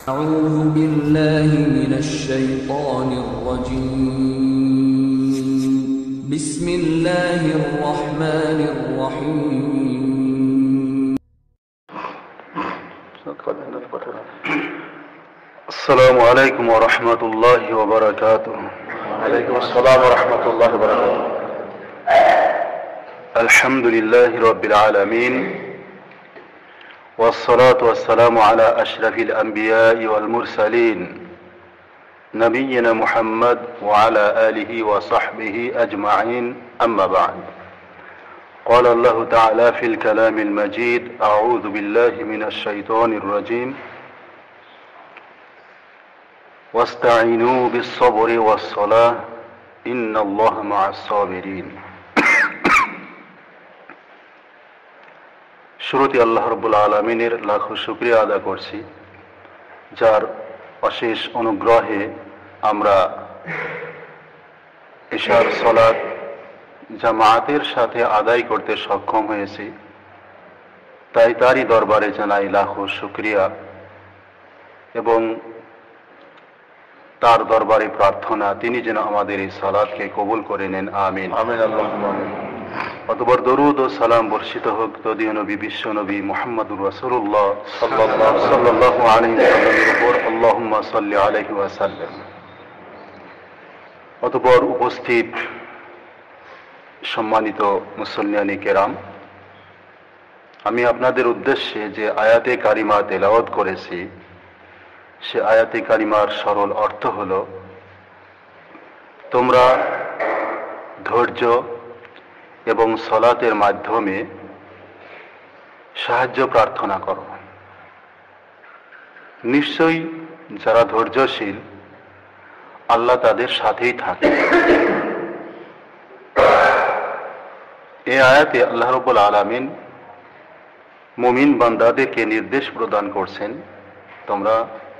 أعوذ بالله من الشيطان الرجيم بسم الله الرحمن الرحيم السلام عليكم ورحمة الله وبركاته. وعليكم السلام ورحمة الله وبركاته. الحمد لله رب العالمين، والصلاة والسلام على أشرف الأنبياء والمرسلين نبينا محمد وعلى آله وصحبه أجمعين، أما بعد. قال الله تعالى في الكلام المجيد: أعوذ بالله من الشيطان الرجيم، واستعينوا بالصبر والصلاة إن الله مع الصابرين. শুরুতে আল্লাহ রাব্বুল আলামিনের লাখো শুকরিয়া আদা করছি, যার অশেষ অনুগ্রহে আমরা ইশার সালাত জামাতের সাথে আদায় করতে সক্ষম হয়েছি। তাই তারই দরবারে জানাই লাখো শুকরিয়া এবং তার দরবারে প্রার্থনা তিনি যেন আমাদের এই সালাতকে কবুল করে নেন, আমিন। আমিন আল্লাহুম্মা আমিন। অতঃপর দরুদ ও সালাম বর্ষিত হোক তদীয় নবী বিশ্ব নবী মুহাম্মদুর রাসূলুল্লাহ সাল্লাল্লাহু আলাইহি ওয়াসাল্লামের উপর, আল্লাহুম্মা সাল্লি আলাইহি ওয়াসাল্লাম। অতঃপর উপস্থিত সম্মানিত মুসল্লিয়ানি কেরাম, আমি আপনাদের উদ্দেশ্যে যে আয়াতে কারিমা তেলাওয়াত করেছি সে আয়াতে কারিমার সরল অর্থ হল, তোমরা ধৈর্য এবং সলাতের মাধ্যমে সাহায্য প্রার্থনা করো। নিশ্চয়ই যারা ধৈর্যশীল আল্লাহ তাদের সাথেই থাকে। এই আয়াতে আল্লাহ রাব্বুল আলামিন মুমিন বান্দাদেরকে নির্দেশ প্রদান করছেন, তোমরা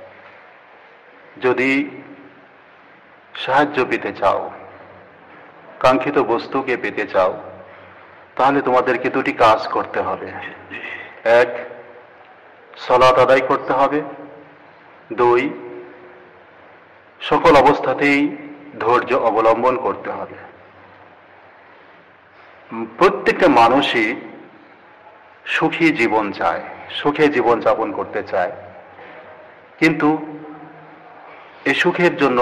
যদি সাহায্য পেতে চাও, কাঙ্ক্ষিত বস্তুকে পেতে চাও, তাহলে তোমাদেরকে দুটি কাজ করতে হবে। এক, সালাত আদায় করতে হবে। দুই, সকল অবস্থাতেই ধৈর্য অবলম্বন করতে হবে। প্রত্যেকটা মানুষই সুখী জীবন চায়, সুখে জীবন যাপন করতে চায়, কিন্তু এই সুখের জন্য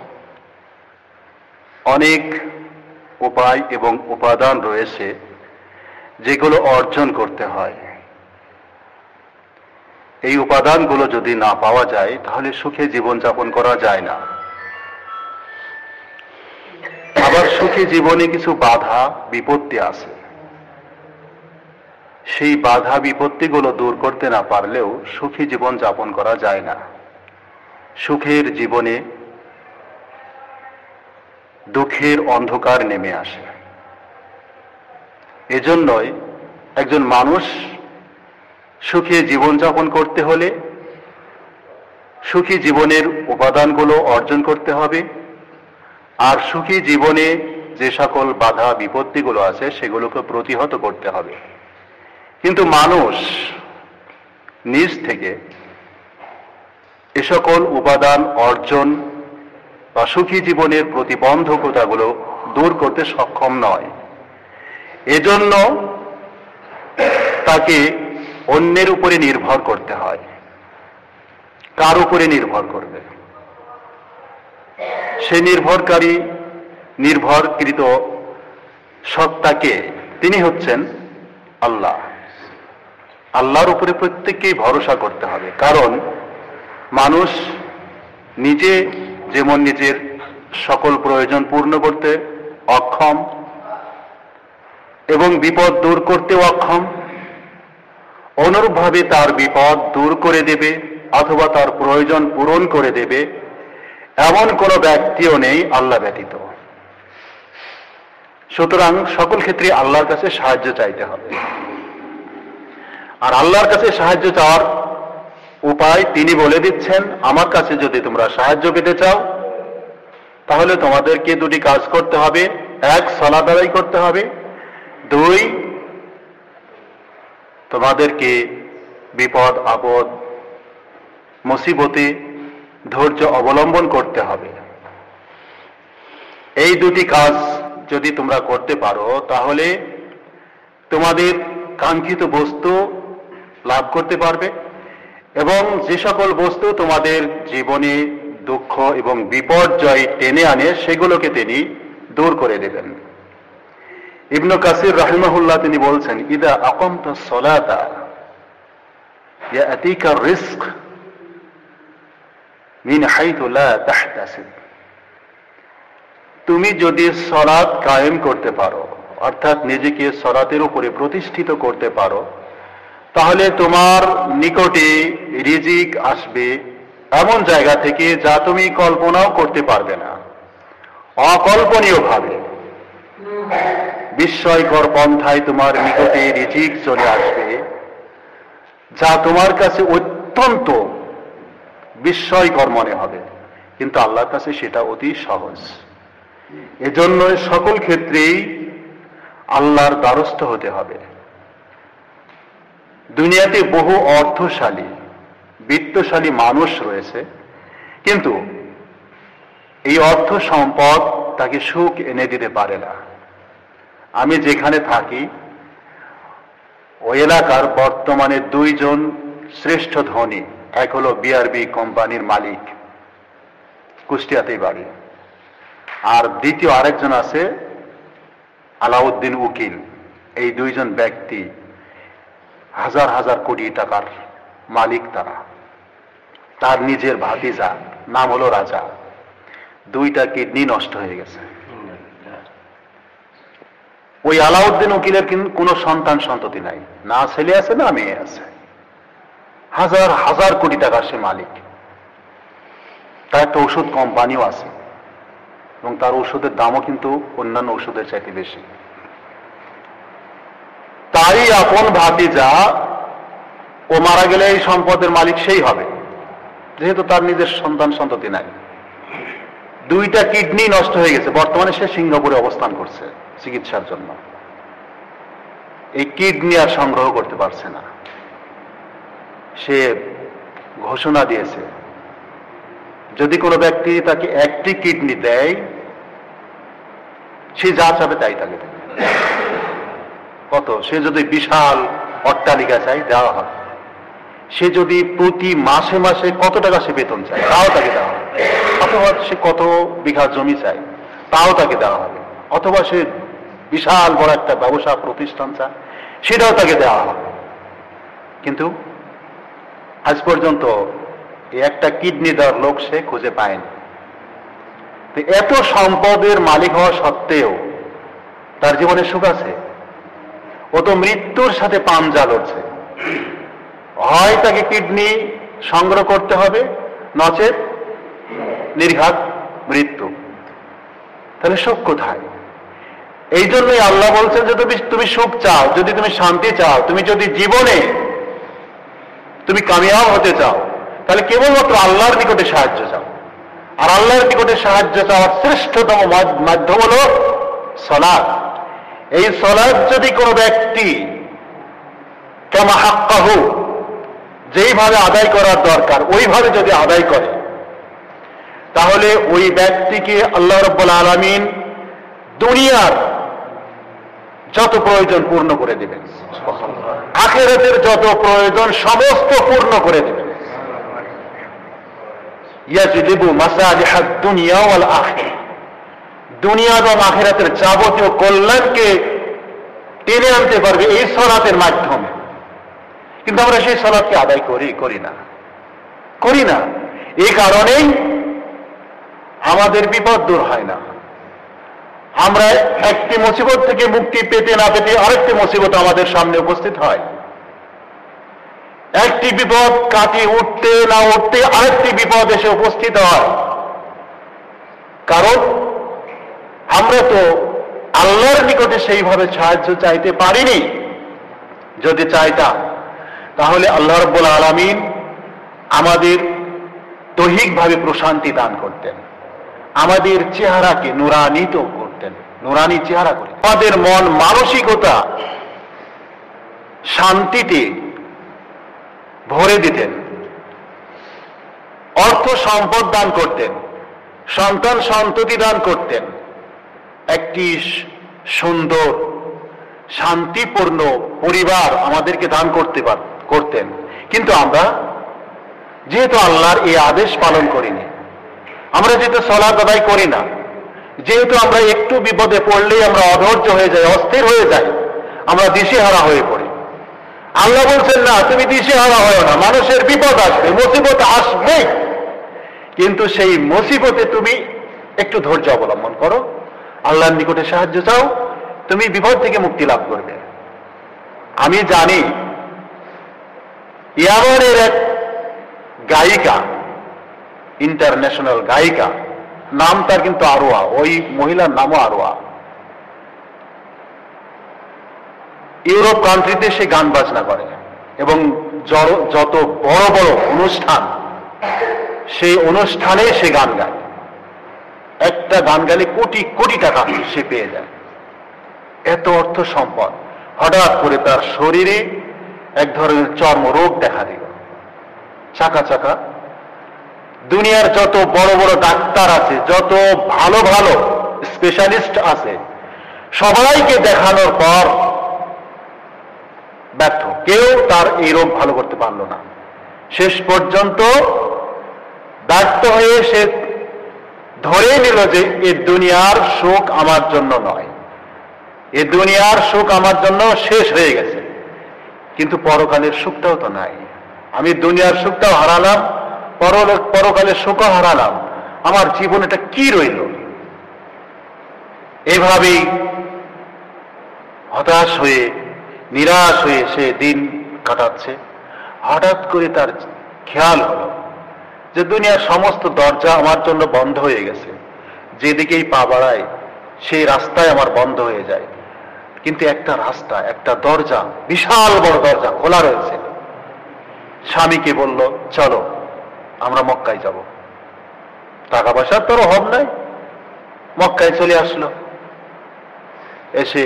অনেক উপায় এবং উপাদান রয়েছে যেগুলো অর্জন করতে হয়। এই উপাদানগুলো যদি না পাওয়া যায় তাহলে সুখে জীবন যাপন করা যায় না। আবার সুখী জীবনে কিছু বাধা বিপত্তি আছে, সেই বাধা বিপত্তিগুলো দূর করতে না পারলেও সুখী জীবন যাপন করা যায় না। সুখের জীবনে দুঃখের অন্ধকার নেমে আসে। এজন্যই একজন মানুষ সুখী জীবনযাপন করতে হলে সুখী জীবনের উপাদানগুলো অর্জন করতে হবে, আর সুখী জীবনে যে সকল বাধা বিপত্তিগুলো আছে সেগুলোকে প্রতিহত করতে হবে। কিন্তু মানুষ নিজ থেকে এ সকল উপাদান অর্জন বা সুখী জীবনের প্রতিবন্ধকতাগুলো দূর করতে সক্ষম নয়। এজন্য তাকে অন্যের উপরে নির্ভর করতে হয়। কার উপরে নির্ভর করবে? সে নির্ভরকৃত সত্তাকে, তিনি হচ্ছেন আল্লাহ। আল্লাহর উপরে প্রত্যেককেই ভরসা করতে হবে, কারণ মানুষ নিজে যেমন নিজের সকল প্রয়োজন পূর্ণ করতে অক্ষম এবং বিপদ দূর করতেও অক্ষম, অনুরূপভাবে তার বিপদ দূর করে দেবে অথবা তার প্রয়োজন পূরণ করে দেবে এমন কোনো ব্যক্তিও নেই আল্লাহ ব্যতীত। সুতরাং সকল ক্ষেত্রে আল্লাহর কাছে সাহায্য চাইতে হবে। আর আল্লাহর কাছে সাহায্য চাওয়ার উপায় তিনি বলে দিচ্ছেন, আমার কাছে যদি তোমরা সাহায্য পেতে চাও তাহলে তোমাদেরকে দুটি কাজ করতে হবে। এক, সালাত আদায় করতে হবে। দুই, তোমাদেরকে বিপদ আপদ মুসিবতে ধৈর্য অবলম্বন করতে হবে। এই দুটি কাজ যদি তোমরা করতে পারো তাহলে তোমাদের কাঙ্ক্ষিত বস্তু লাভ করতে পারবে এবং যে সকল বস্তু তোমাদের জীবনে দুঃখ এবং বিপর্যয় টেনে আনে সেগুলোকে তিনি দূর করে দেবেন। ইবনে কাসির রাহিমাহুল্লাহ তিনি বলছেন, ইদা আকামতাস সালাতা ইয়াতিকা রিজক মিন হাইথু লা তাহতাসিব। তুমি যদি সালাত কায়েম করতে পারো, অর্থাৎ নিজেকে সালাতের উপরে প্রতিষ্ঠিত করতে পারো, তাহলে তোমার নিকটে রিজিক আসবে এমন জায়গা থেকে যা তুমি কল্পনাও করতে পারবে না। অকল্পনীয় ভাবে বিস্ময়কর পন্থায় তোমার নিকটে রিজিক চলে আসবে, যা তোমার কাছে অত্যন্ত বিস্ময়কর মনে হবে, কিন্তু আল্লাহর কাছে সেটা অতি সহজ। এজন্য সকল ক্ষেত্রেই আল্লাহর দ্বারস্থ হতে হবে। দুনিয়াতে বহু অর্থশালী বিত্তশালী মানুষ রয়েছে, কিন্তু এই অর্থ সম্পদ তাকে সুখ এনে দিতে পারে না। আমি যেখানে থাকি ওই এলাকার বর্তমানে দুইজন শ্রেষ্ঠ ধনী, এক হলো বিআরবি কোম্পানির মালিক, কুষ্টিয়াতেই বাড়ি, আর দ্বিতীয় আরেকজন আছে আলাউদ্দিন উকিল। এই দুইজন ব্যক্তি হাজার হাজার কোটি টাকার মালিক তারা। তার নিজের ভাতিজা, নাম হলো রাজা, দুইটা কিডনি নষ্ট হয়ে গেছে। ওই আলাউদ্দিন উকিলের কিন্তু কোনো সন্তান সন্ততি নাই, না ছেলে আছে না মেয়ে আছে, হাজার হাজার কোটি টাকার সে মালিক। তার একটা ওষুধ কোম্পানিও আছে এবং তার ওষুধের দামও কিন্তু অন্যান্য ওষুধের চাইতে বেশি। তারই আপন ভাতিজা, ও মারা গেলে এই সম্পদের মালিক সেই হবে, যেহেতু তার নিজের সন্তান সন্ততি নাই। দুইটা কিডনি নষ্ট হয়ে গেছে, বর্তমানে সে সিঙ্গাপুরে অবস্থান করছে চিকিৎসার জন্য। এই কিডনি আর সংগ্রহ করতে পারছে না। সে ঘোষণা দিয়েছে যদি কোনো ব্যক্তি তাকে একটি কিডনি দেয়, সে যা চাবে তাই তাকে দেবে। কত? সে যদি বিশাল অট্টালিকা চাই দেওয়া হবে, সে যদি প্রতি মাসে মাসে কত টাকা সে বেতন চায় তাও তাকে দেওয়া হবে, অথবা সে কত বিঘা জমি চায় তাও তাকে দেওয়া হবে, অথবা সে বিশাল বড় একটা ব্যবসা প্রতিষ্ঠান চায় সেটাও তাকে দেওয়া হবে। কিন্তু আজ পর্যন্ত এই একটা কিডনি দেওয়ার লোক সে খুঁজে পায়নি। এত সম্পদের মালিক হওয়া সত্ত্বেও তার জীবনে সুখ আছে? ও তো মৃত্যুর সাথে পাঞ্জা লড়ছে। হয় তাকে কিডনি সংগ্রহ করতে হবে, নচেত নির্ঘাত মৃত্যু। তাহলে সুখ কোথায়? এই জন্যই আল্লাহ বলছেন যে তুমি সুখ চাও, যদি তুমি শান্তি চাও, তুমি যদি জীবনে তুমি কামিয়াব হতে চাও, তাহলে কেবলমাত্র আল্লাহর নিকটে সাহায্য চাও। আর আল্লাহর নিকটে সাহায্য চাওয়ার শ্রেষ্ঠতম মাধ্যম হল সালাত। এই সালাত যদি কোনো ব্যক্তি কামা হাক্কাহু, যেইভাবে আদায় করার দরকার ওইভাবে যদি আদায় করে, তাহলে ওই ব্যক্তিকে আল্লাহ রাব্বুল আলামিন দুনিয়ার যত প্রয়োজন পূর্ণ করে দেবেন, আখিরাতের যত প্রয়োজন সমস্ত পূর্ণ করে দেবেন। ইয়াজলিবু মাসালিহাদ দুনিয়া ওয়াল আখিরাহ, দুনিয়া এবং আখিরাতের যাবতীয় কল্যাণকে টেনে আনতে পারবে এই সালাতের মাধ্যমে। কিন্তু আমরা সেই সালাতকে আদায় করি না। এই কারণেই আমাদের বিপদ দূর হয় না। আমরা একটি মুসিবত থেকে মুক্তি পেতে না পেতে আরেকটি মুসিবত আমাদের সামনে উপস্থিত হয়। একটি বিপদ কাটিয়ে উঠতে না উঠতে আরেকটি বিপদ এসে উপস্থিত হয়। কারণ আমরা তো আল্লাহর নিকটে সেইভাবে সাহায্য চাইতে পারিনি। যদি চাইতাম তাহলে আল্লাহ রাব্বুল আলামিন আমাদের দৈহিকভাবে প্রশান্তি দান করতেন, আমাদের চেহারাকে নুরান্বিত করতেন, নুরানি চেহারা করে আমাদের মন মানসিকতা শান্তিতে ভরে দিতেন। অর্থ সম্পদ দান করতেন, সন্তান সন্ততি দান করতেন, একটি সুন্দর শান্তিপূর্ণ পরিবার আমাদেরকে দান করতেন। কিন্তু আমরা যেহেতু আল্লাহর এই আদেশ পালন করিনি, আমরা যেহেতু সালাত আদায় করি না, যেহেতু আমরা একটু বিপদে পড়লেই আমরা অধৈর্য হয়ে যাই, অস্থির হয়ে যাই, আমরা দিশেহারা হয়ে পড়ি। আল্লাহ বলছেন না, তুমি দিশেহারা হও না, মানুষের বিপদ আসবে, মুসিবত আসবে, কিন্তু সেই মুসিবতে তুমি একটু ধৈর্য অবলম্বন করো, আল্লাহর নিকটে সাহায্য চাও, তুমি বিপদ থেকে মুক্তি লাভ করবে। আমি জানি ইয়ামানের এক গায়িকা, ইন্টারন্যাশনাল গায়িকা, নাম তার কিন্তু আরোয়া, ওই মহিলার নামও আরোয়া। ইউরোপ কান্ট্রিতে সে গান বাজনা করে এবং যত বড় বড় অনুষ্ঠান, সেই অনুষ্ঠানে সে গান গায়। একটা গান গালে কোটি কোটি টাকা সে পেয়ে যায়, এত অর্থ সম্পদ। হঠাৎ করে তার শরীরে এক ধরনের চর্মরোগ দেখা দিল, চাকা চাকা। দুনিয়ার যত বড় বড় ডাক্তার আছে, যত ভালো ভালো স্পেশালিস্ট আছে, সবাইকে দেখানোর পর ব্যর্থ, কেউ তার এই রোগ ভালো করতে পারলো না। শেষ পর্যন্ত ব্যর্থ হয়ে সে ধরে নিল যে এ দুনিয়ার সুখ আমার জন্য নয়, এ দুনিয়ার সুখ আমার জন্য শেষ হয়ে গেছে, কিন্তু পরকালের সুখটাও তো নাই। আমি দুনিয়ার সুখটাও হারালাম, পরকালের সুখও হারালাম, আমার জীবনটা কি রইল? এভাবেই হতাশ হয়ে নিরাশ হয়ে সে দিন কাটাচ্ছে। হঠাৎ করে তার খেয়াল হলো যে দুনিয়ার সমস্ত দরজা আমার জন্য বন্ধ হয়ে গেছে, যেদিকেই পা বাড়ায় সেই রাস্তায় আমার বন্ধ হয়ে যায়, কিন্তু একটা রাস্তা, একটা দরজা, বিশাল বড় দরজা খোলা রয়েছে। স্বামীকে বলল, চলো আমরা মক্কায় যাব। টাকা পয়সার তোর অভাব নাই, মক্কায় চলে আসলো। এসে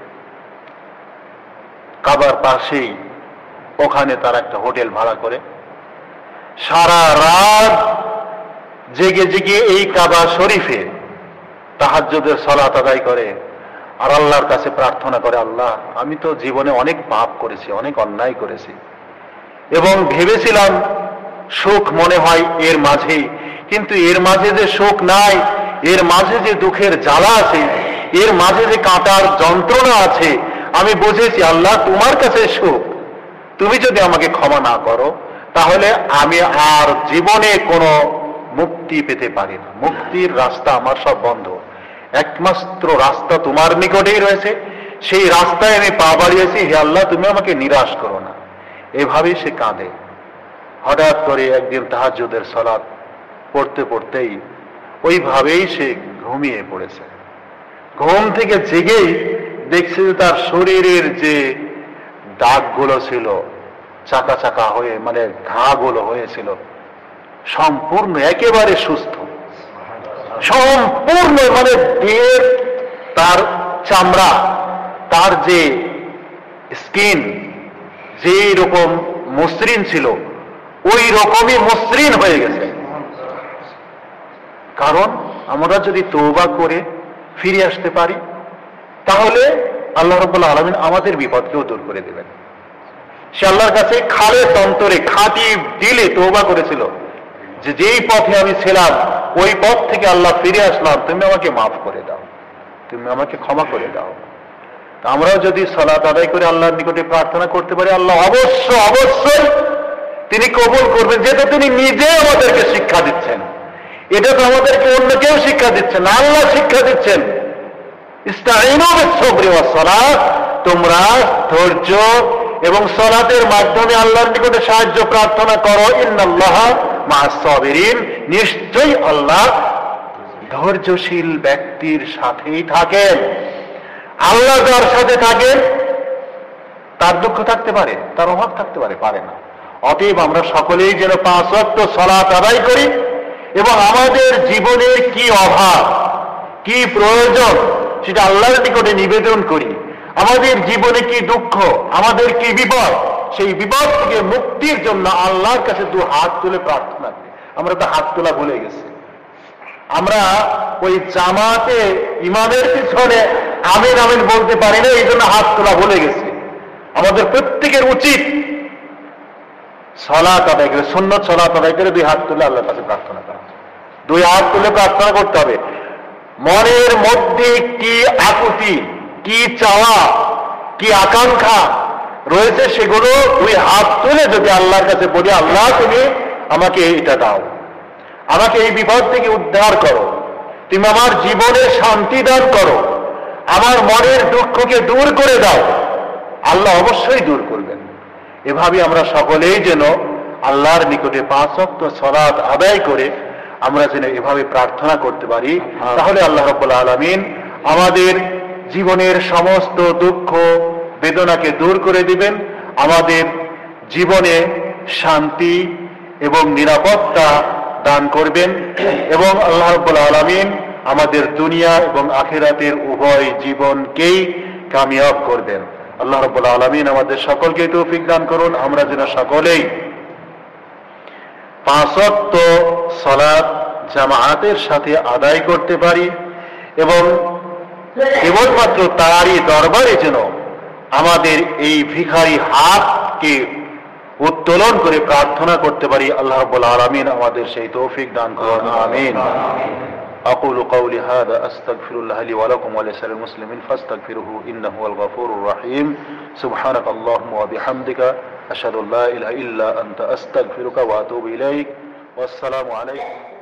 কাবার পাশেই ওখানে তার একটা হোটেল ভাড়া করে সারা রাত জেগে জেগে এই কাবা শরীফে তাহাজ্জুদের সালাত আদায় করে আর আল্লাহর কাছে প্রার্থনা করে, আল্লাহ আমি তো জীবনে অনেক পাপ করেছি, অনেক অন্যায় করেছি, এবং ভেবেছিলাম সুখ মনে হয় এর মাঝেই, কিন্তু এর মাঝে যে সুখ নাই, এর মাঝে যে দুঃখের জ্বালা আছে, এর মাঝে যে কাঁটার যন্ত্রণা আছে, আমি বুঝেছি আল্লাহ তোমার কাছে সুখ। তুমি যদি আমাকে ক্ষমা না করো তাহলে আমি আর জীবনে কোনো মুক্তি পেতে পারি না, মুক্তির রাস্তা আমার সব বন্ধ, একমাত্র রাস্তা তোমার নিকটেই রয়েছে, সেই রাস্তায় আমি পা বাড়িয়েছি, হে আল্লাহ তুমি আমাকে নিরাশ করো না। এভাবেই সে কাঁদে। হঠাৎ করে একদিন তাহাজ্জুদের সালাত পড়তে পড়তেই ওইভাবেই সে ঘুমিয়ে পড়েছে। ঘুম থেকে জেগেই দেখছে যে তার শরীরের যে দাগগুলো ছিল, চাকা চাকা হয়ে মানে ঘাগুলো হয়েছিল, সম্পূর্ণ একেবারে সুস্থ, সম্পূর্ণ মানে দেহের তার চামড়া, তার যে স্কিন যে রকম মসৃণ ছিল ওই রকমই মসৃণ হয়ে গেছে। কারণ আমরা যদি তওবা করে ফিরে আসতে পারি তাহলে আল্লাহ রাব্বুল আলামিন আমাদের বিপদকেও দূর করে দেবেন। সে আল্লাহর কাছে খালেস অন্তরে খাঁটি দিলে তওবা করেছিল যে যেই পথে আমি ছিলাম ওই পথ থেকে আল্লাহ ফিরে আসলাম, তুমি আমাকে মাফ করে দাও, তুমি আমাকে ক্ষমা করে দাও। আমরাও যদি সালাত আদায় করে আল্লাহর নিকটে প্রার্থনা করতে পারি, আল্লাহ অবশ্যই তিনি কবুল করবেন, যেটা তিনি নিজে আমাদেরকে শিক্ষা দিচ্ছেন। এটা তো আমাদেরকে অন্য কেউ শিক্ষা দিচ্ছেন না, আল্লাহ শিক্ষা দিচ্ছেন। ইস্তাঈনু বিস-সাবরি ওয়াস-সালাত, তোমরা ধৈর্য এবং সালাতের মাধ্যমে আল্লাহর নিকটে সাহায্য প্রার্থনা করো। ইন্নাল্লাহা মা'আস-সাবিরিন, নিশ্চয়ই আল্লাহ ধৈর্যশীল ব্যক্তির সাথেই থাকেন। আল্লাহ যার সাথে থাকেন তার দুঃখ থাকতে পারে, তার অভাব থাকতে পারে, পারে না। অতএব আমরা সকলেই যেন 5 ওয়াক্ত সালাত আদায় করি এবং আমাদের জীবনের কি অভাব, কি প্রয়োজন সেটা আল্লাহর নিকটে নিবেদন করি। আমাদের জীবনে কি দুঃখ, আমাদের কি বিপদ, সেই বিপদ থেকে মুক্তির জন্য আল্লাহর কাছে 2 হাত তুলে প্রার্থনা করি। আমরা তো হাত তোলা ভুলে গেছি। আমরা ওই জামাতে ইমামের পিছনে আমিন আমিন বলতে পারি না, এই জন্য হাত তোলা ভুলে গেছি। আমাদের প্রত্যেকের উচিত সালাত আদায় করে, সুন্নত সালাত আদায় করে দুই হাত তুলে আল্লাহর কাছে প্রার্থনা করা, দুই হাত তুলে প্রার্থনা করতে হবে। মনের মধ্যে কি আকুতি, কি চাওয়া, কি আকাঙ্ক্ষা রয়েছে সেগুলো দুই হাত তুলে যদি আল্লাহর কাছে বলি, আল্লাহ তুমি আমাকে এটা দাও, আমাকে এই বিপদ থেকে উদ্ধার করো, তুমি আমার জীবনে শান্তি দান করো, আমার মনের দুঃখকে দূর করে দাও, আল্লাহ অবশ্যই দূর করবেন। এভাবে আমরা সকলেই যেন আল্লাহর নিকটে 5 ওয়াক্ত সালাত আদায় করে আমরা যেন এভাবে প্রার্থনা করতে পারি, তাহলে আল্লাহ রাব্বুল আলামিন আমাদের জীবনের সমস্ত দুঃখ বেদনাকে দূর করে দিবেন, আমাদের জীবনে শান্তি এবং নিরাপত্তা দান করবেন, এবং আল্লাহ রাব্বুল আলামিন আমাদের দুনিয়া এবং আখিরাতের উভয় জীবনকেই কামিয়াব করবেন। আল্লাহ রাব্বুল আলামিন আমাদের সকলকে তৌফিক দান করুন, আমরা যেন সকলেই 5 ওয়াক্ত সালাত জামাআতের সাথে আদায় করতে পারি, এবং কেবলমাত্র তারই দরবারে যেন আমাদের এই ভিখারি হাতকে উত্তোলন করে প্রার্থনা করতে পারি। আল্লাহ রাব্বুল আলামিন আমাদের সেই তৌফিক দান করুন, আমিন। أقول قولي هذا أستغفر الله لي ولكم ولسائر المسلمين فاستغفروه إنه هو الغفور الرحيم. سبحانك اللهم وبحمدك أشهد أن لا إله إلا أنت أستغفرك وأتوب إليك والسلام عليكم.